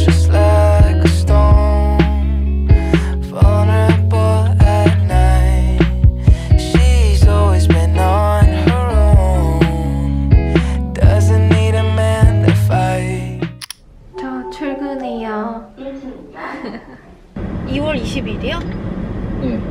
feels just like a stone, vulnerable at night. She's always been on her own, doesn't need a man to fight. 저 출근해요. 2월 20일이요? 네.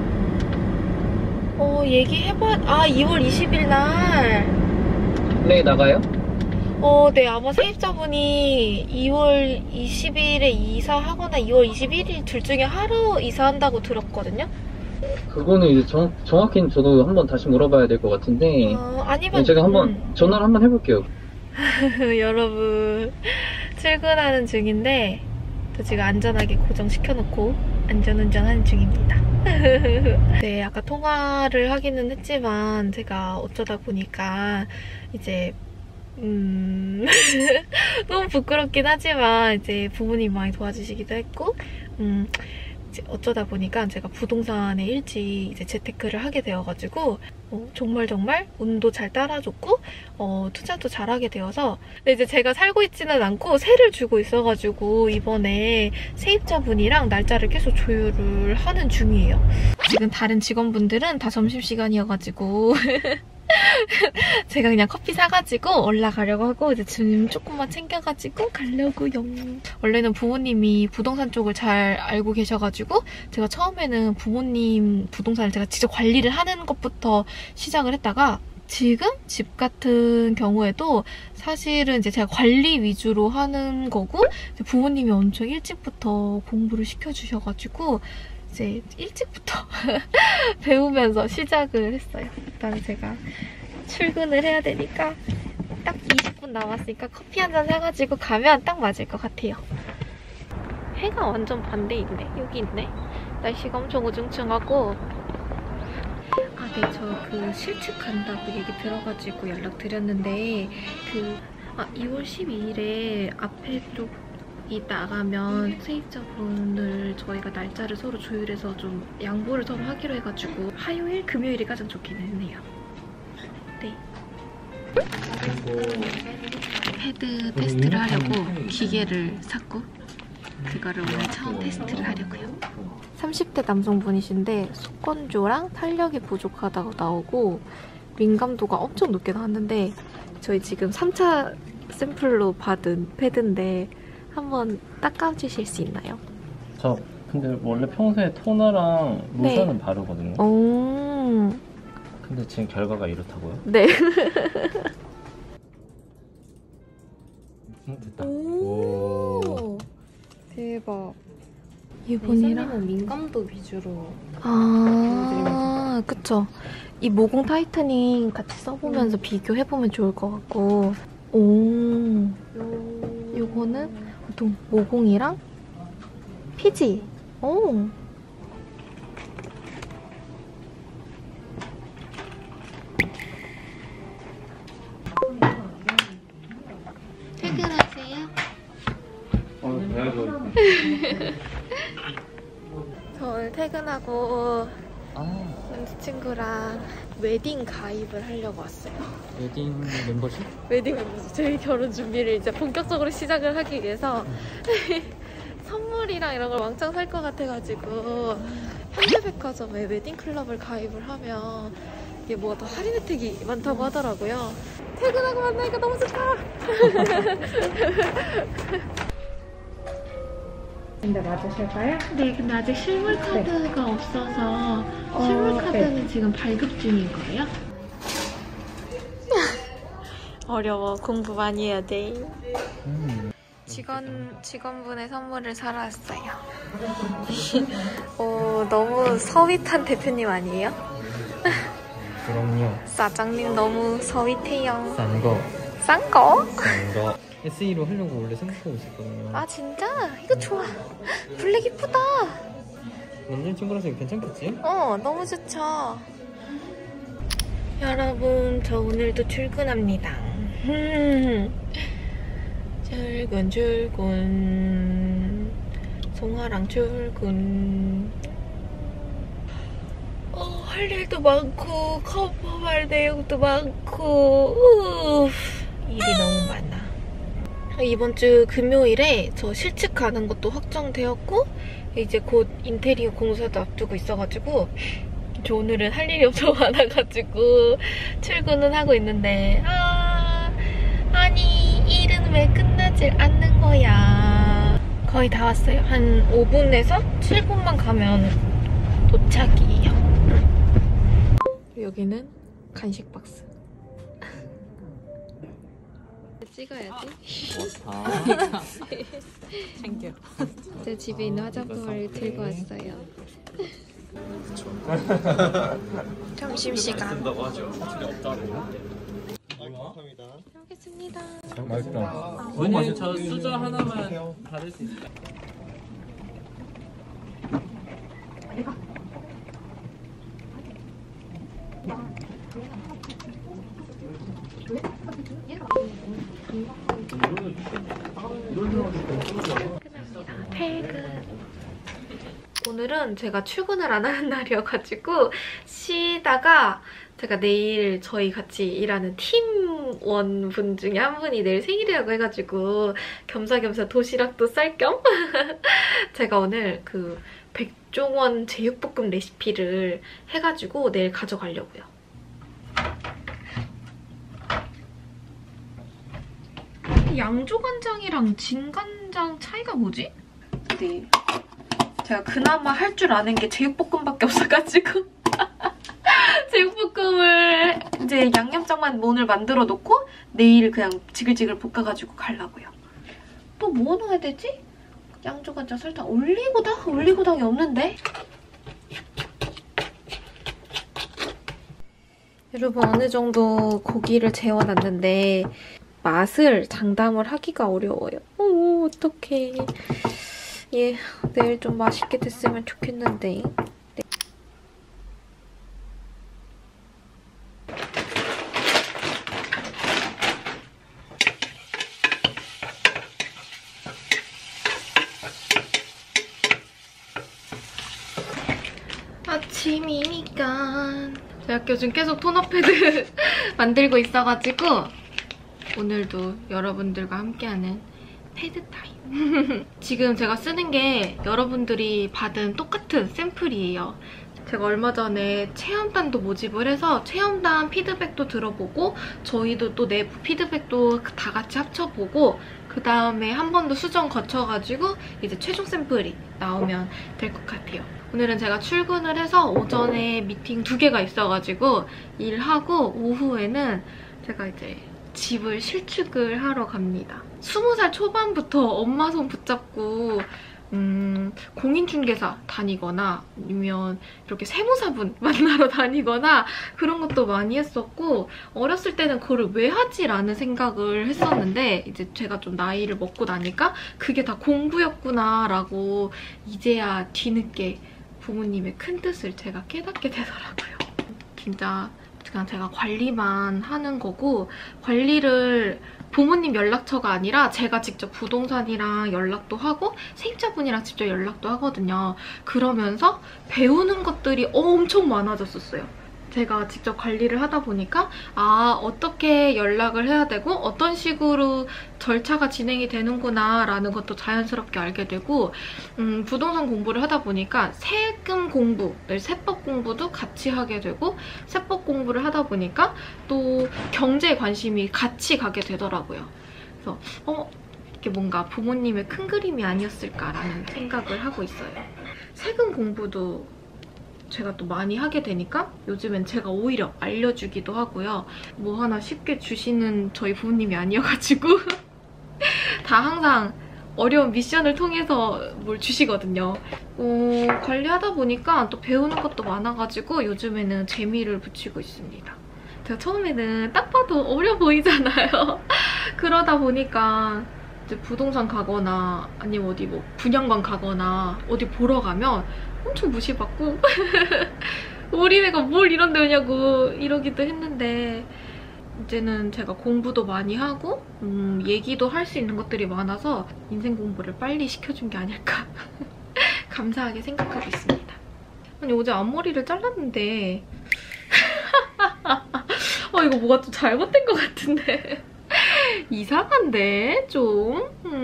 얘기해봐. 2월 20일 날. 네, 나가요? 네, 아마 세입자분이 2월 20일에 이사하거나 2월 21일 둘 중에 하루 이사한다고 들었거든요? 그거는 이제 정확히는 저도 한번 다시 물어봐야 될 것 같은데. 아니면 제가 한번 전화를 한번 해볼게요. 여러분, 출근하는 중인데 저 지금 안전하게 고정시켜놓고 안전운전하는 중입니다. 네, 아까 통화를 하기는 했지만 제가 어쩌다 보니까 이제 너무 부끄럽긴 하지만 이제 부모님이 많이 도와주시기도 했고 이제 어쩌다 보니까 제가 부동산에 일찍 이제 재테크를 하게 되어가지고 정말 운도 잘 따라줬고 투자도 잘하게 되어서 근데 이제 제가 살고 있지는 않고 세를 주고 있어가지고 이번에 세입자분이랑 날짜를 계속 조율을 하는 중이에요. 지금 다른 직원분들은 다 점심시간이어가지고 제가 그냥 커피 사가지고 올라가려고 하고 이제 짐 조금만 챙겨가지고 가려고요. 원래는 부모님이 부동산 쪽을 잘 알고 계셔가지고 제가 처음에는 부모님 부동산을 제가 직접 관리를 하는 것부터 시작을 했다가 지금 집 같은 경우에도 사실은 이제 제가 관리 위주로 하는 거고 부모님이 엄청 일찍부터 공부를 시켜주셔가지고 이제 일찍부터 배우면서 시작을 했어요. 일단 제가 출근을 해야 되니까 딱 20분 남았으니까 커피 한 잔 사가지고 가면 딱 맞을 것 같아요. 해가 완전 반대 있네. 여기 있네. 날씨가 엄청 우중충하고 네, 저 그 실측 간다고 얘기 들어가지고 연락드렸는데 2월 12일에 앞에 쪽 이 나가면 세입자분을 저희가 날짜를 서로 조율해서 좀 양보를 서로 하기로 해가지고 화요일, 금요일이 가장 좋기는 해요. 네. 헤드 테스트를 하려고 기계를 샀고 그거를 오늘 처음 테스트를 하려고요. 30대 남성분이신데 속건조랑 탄력이 부족하다고 나오고 민감도가 엄청 높게 나왔는데 저희 지금 3차 샘플로 받은 패드인데 한번 닦아주실 수 있나요? 저 근데 원래 평소에 토너랑 로션은 네. 바르거든요. 근데 지금 결과가 이렇다고요? 네. 됐다. 오 대박. 이분이랑 민감도 위주로. 그쵸. 이 모공 타이트닝 같이 써보면서 비교해보면 좋을 것 같고. 요거는 보통 모공이랑 피지. 퇴근하세요? 저 오늘 퇴근하고 남자친구랑 웨딩 가입을 하려고 왔어요. 웨딩 멤버십? 웨딩 멤버십. 저희 결혼 준비를 이제 본격적으로 시작을 하기 위해서 선물이랑 이런 걸 왕창 살 것 같아가지고 현대백화점에 웨딩 클럽을 가입을 하면 이게 뭐가 더 할인 혜택이 많다고 하더라고요. 퇴근하고 만나니까 너무 좋다. 근데 맞으실까요? 네, 근데 아직 실물 카드가 없어서 실물 카드는 지금 발급 중인 거예요? 어려워. 공부 많이 해야 돼. 직원분의 선물을 사러 왔어요. 너무 서윗한 대표님 아니에요? 그럼요. 사장님 너무 서윗해요. 싼 거. 싼 거? 싼 거. SE로 하려고 원래 생각하고 있었거든요. 아 진짜? 이거 좋아. 블랙 이쁘다. 남자친구라서 괜찮겠지? 너무 좋죠. 여러분 저 오늘도 출근합니다. 출근 송아랑 출근. 할 일도 많고 커버할 내용도 많고 일이 너무 많아. 이번 주 금요일에 저 실측 가는 것도 확정되었고 이제 곧 인테리어 공사도 앞두고 있어가지고 저 오늘은 할 일이 엄청 많아가지고 출근은 하고 있는데 아니 일은 왜 끝나질 않는 거야. 거의 다 왔어요. 한 5분에서 7분만 가면 도착이에요. 여기는 간식 박스. 찍어야지. 챙겨. 제 집에 있는 화장품을 들고 왔어요. 점심시간. 먹겠습니다. 맛있다. 언니 저 수저 하나만 받을 수 있어요? 퇴근. 오늘은 제가 출근을 안 하는 날이어가지고 쉬다가 제가 내일 저희 같이 일하는 팀원 분 중에 한 분이 내일 생일이라고 해가지고 겸사겸사 도시락도 쌀 겸 제가 오늘 그 백종원 제육볶음 레시피를 해가지고 내일 가져가려고요. 양조간장이랑 진간장 차이가 뭐지? 네. 제가 그나마 할 줄 아는 게 제육볶음밖에 없어가지고 제육볶음을 이제 양념장만 오늘 만들어 놓고 내일 그냥 지글지글 볶아가지고 가려고요. 또 뭐 넣어야 되지? 양조간장, 설탕, 올리고당? 올리고당이 없는데? 여러분 어느 정도 고기를 재워놨는데 맛을 장담을 하기가 어려워요. 오 어떡해. 예, 내일 좀 맛있게 됐으면 좋겠는데. 네. 아침이니까 제가 요즘 계속 톤업 패드 만들고 있어가지고 오늘도 여러분들과 함께하는 패드 타임. 지금 제가 쓰는 게 여러분들이 받은 똑같은 샘플이에요. 제가 얼마 전에 체험단도 모집을 해서 체험단 피드백도 들어보고 저희도 또 내부 피드백도 다 같이 합쳐보고 그 다음에 한 번 더 수정 거쳐가지고 이제 최종 샘플이 나오면 될 것 같아요. 오늘은 제가 출근을 해서 오전에 미팅 2개가 있어가지고 일하고 오후에는 제가 이제 집을 실축을 하러 갑니다. 20살 초반부터 엄마 손 붙잡고 공인중개사 다니거나 아니면 이렇게 세무사분 만나러 다니거나 그런 것도 많이 했었고 어렸을 때는 그거를 왜 하지? 라는 생각을 했었는데 이제 제가 좀 나이를 먹고 나니까 그게 다 공부였구나 라고 이제야 뒤늦게 부모님의 큰 뜻을 제가 깨닫게 되더라고요. 진짜 그냥 제가 관리만 하는 거고 관리를 부모님 연락처가 아니라 제가 직접 부동산이랑 연락도 하고 세입자분이랑 직접 연락도 하거든요. 그러면서 배우는 것들이 엄청 많아졌었어요. 제가 직접 관리를 하다 보니까 어떻게 연락을 해야 되고 어떤 식으로 절차가 진행이 되는구나 라는 것도 자연스럽게 알게 되고 부동산 공부를 하다 보니까 세금 공부를 세법 공부도 같이 하게 되고 세법 공부를 하다 보니까 또 경제에 관심이 같이 가게 되더라고요. 그래서 이게 뭔가 부모님의 큰 그림이 아니었을까라는 생각을 하고 있어요. 세금 공부도 제가 또 많이 하게 되니까 요즘엔 제가 오히려 알려주기도 하고요. 뭐 하나 쉽게 주시는 저희 부모님이 아니어가지고 다 항상 어려운 미션을 통해서 뭘 주시거든요. 관리하다 보니까 또 배우는 것도 많아가지고 요즘에는 재미를 붙이고 있습니다. 제가 처음에는 딱 봐도 어려 보이잖아요. 그러다 보니까 이제 부동산 가거나 아니면 어디 뭐 분양관 가거나 어디 보러 가면 엄청 무시받고 우리네가 뭘 이런 데 오냐고 이러기도 했는데 이제는 제가 공부도 많이 하고 얘기도 할 수 있는 것들이 많아서 인생 공부를 빨리 시켜준 게 아닐까 감사하게 생각하고 있습니다. 아니 어제 앞머리를 잘랐는데 이거 뭐가 좀 잘못된 것 같은데 이상한데 좀.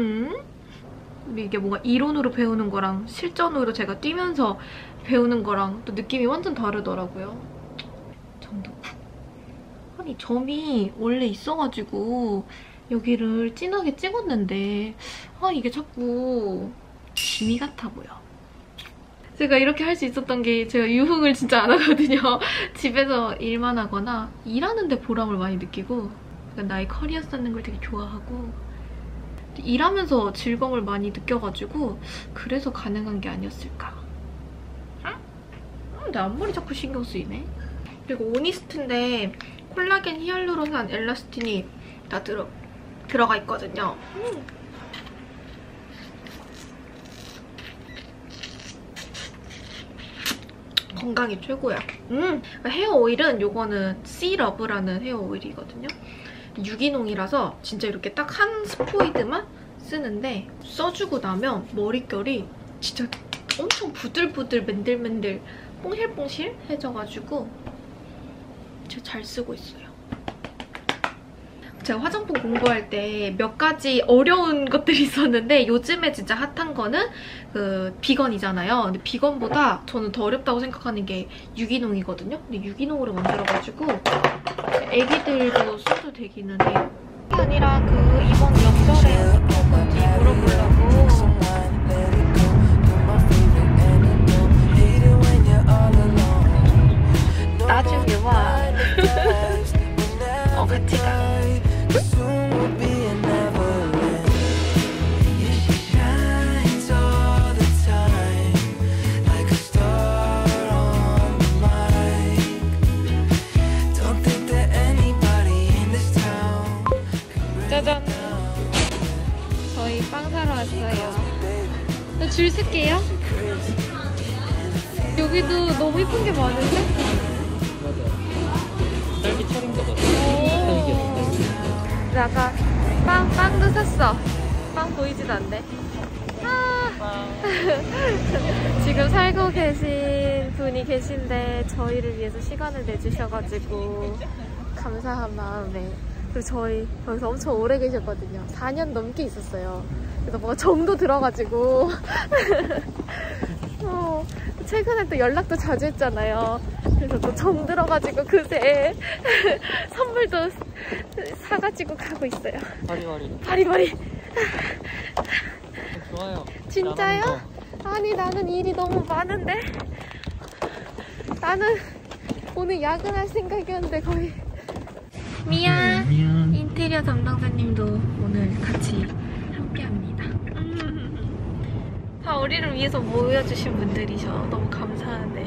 이게 뭔가 이론으로 배우는 거랑 실전으로 제가 뛰면서 배우는 거랑 또 느낌이 완전 다르더라고요. 점도 푹. 아니 점이 원래 있어가지고 여기를 진하게 찍었는데 이게 자꾸 기미 같아 보여. 제가 이렇게 할 수 있었던 게 제가 유흥을 진짜 안 하거든요. 집에서 일만 하거나 일하는데 보람을 많이 느끼고 약간 나의 커리어 쌓는 걸 되게 좋아하고 일하면서 즐거움을 많이 느껴가지고 그래서 가능한 게 아니었을까. 내 앞머리 자꾸 신경 쓰이네. 그리고 오니스트인데 콜라겐, 히알루론산, 엘라스틴이 다 들어가 있거든요. 건강이 최고야. 헤어 오일은 요거는 씨러브라는 헤어 오일이거든요. 유기농이라서 진짜 이렇게 딱 한 스포이드만 쓰는데 써주고 나면 머릿결이 진짜 엄청 부들부들 맨들맨들 뽕실뽕실해져가지고 진짜 잘 쓰고 있어요. 제가 화장품 공부할 때 몇 가지 어려운 것들이 있었는데 요즘에 진짜 핫한 거는 그 비건이잖아요. 근데 비건보다 저는 더 어렵다고 생각하는 게 유기농이거든요. 근데 유기농으로 만들어가지고 애기들도 써도 되기는 해요. 그게 아니라 그 이번 명절에 어떻게 할 건지 물어보려고. 나중에 와. 같이 가. 짜잔! 저희 빵 사러 왔어요. 줄 쓸게요. 여기도 너무 예쁜 게 많은데? 맞아. 딸기 철인 거 같아. 네, 아까 빵도 샀어. 빵 보이지도 않네. 지금 살고 계신 분이 계신데 저희를 위해서 시간을 내주셔가지고 감사한 마음에. 그리고 저희 여기서 엄청 오래 계셨거든요. 4년 넘게 있었어요. 그래서 뭔가 정도 들어가지고 최근에 또 연락도 자주 했잖아요. 그래서 또 정 들어가지고 그새 선물도 사가지고 가고 있어요. 바리바리. 좋아요. 진짜요? 아니 나는 일이 너무 많은데. 나는 오늘 야근할 생각이었는데 거의. 미안. 인테리어 담당자님도 오늘 같이 함께합니다. 다 우리를 위해서 모여주신 분들이셔. 너무 감사하네.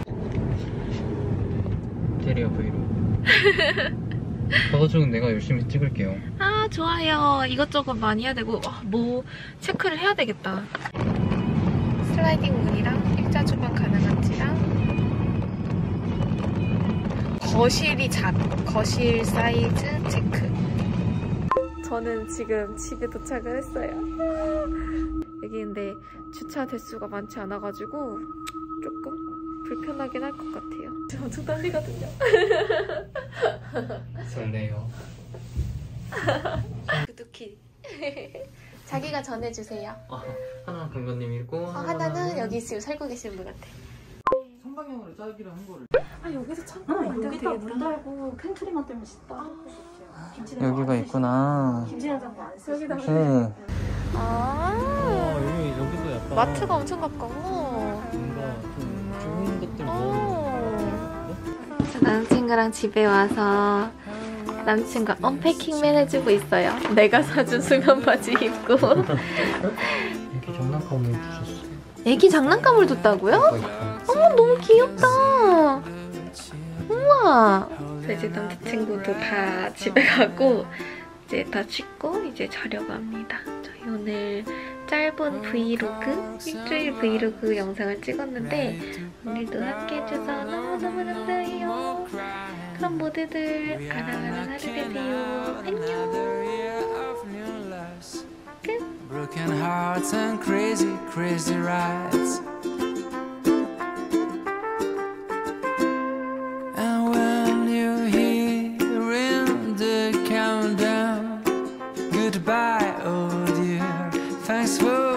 인테리어 브이로그. 가가지고는 내가 열심히 찍을게요. 아 좋아요. 이것저것 많이 해야 되고 뭐 체크를 해야 되겠다. 슬라이딩 문이랑 일자 주방 가능한지랑 거실 사이즈 체크. 저는 지금 집에 도착을 했어요. 여기 근데 주차 대수가 많지 않아가지고 조금 불편하긴 할 것 같아요. 지금 엄청 떨리거든요. 설레요. 구두키. 자기가 전해주세요. 하나는 강건님이고 하나는 여기 지금 살고 계신 분 같아. 선방향으로 짜기로 한 거를. 여기서 창고가 있는데 여기다 문 달고 팬트리만 때문에 진짜 여기가 있구나. 김치냉장고 안 써. 여기다. 네. 여기도 약간 마트가 엄청 가까워. 뭔가 좀 좋은 것들 모으는 남친구랑 집에 와서 남친과 언패킹맨 해주고 있어요. 내가 사준 수면 바지 입고. 이렇게 장난감을 주셨어. 애기 장난감을 줬다고요? 어머 너무 귀엽다. 우와. 이제 남자친구도 다 집에 가고 이제 다 씻고 이제 자려고 합니다. 저희 오늘 짧은 브이로그, 일주일 브이로그 영상을 찍었는데 오늘도 함께 해줘서 너무너무 감사해요. 그럼 모두들 아랑아랑 하루 되세요. 안녕. 끝. Broken hearts and crazy, crazy rides. And when you're hearing the countdown, goodbye, oh dear. Thanks for